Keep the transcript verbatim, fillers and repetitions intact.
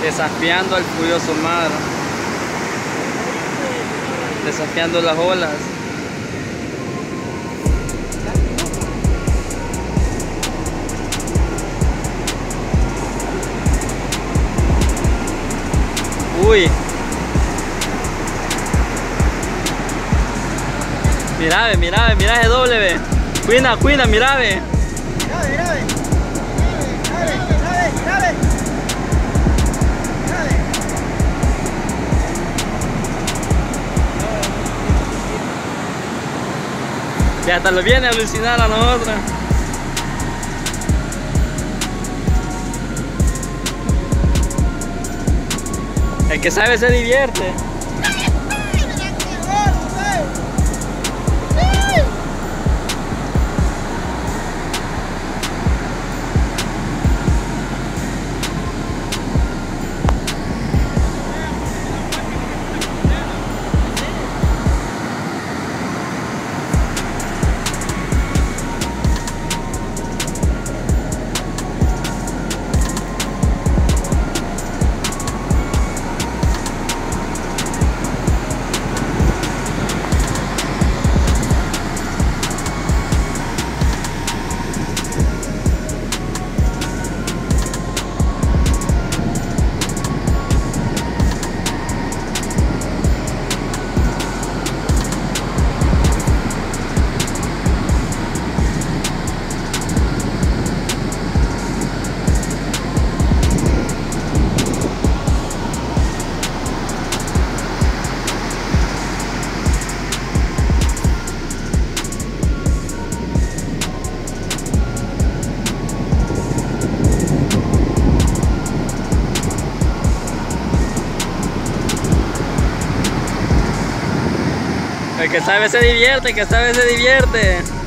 desafiando al furioso mar, desafiando las olas. Uy, mira, ve, mira, ve, mira ese doble, ve. Cuina, cuina, mira, ve. Mira, ve, mira, ve. Mira, ve, mira, ve, mira, ve. Mira, ve. Y hasta lo viene a alucinar a nosotros. El que sabe se divierte. El que sabe se divierte, el que sabe se divierte.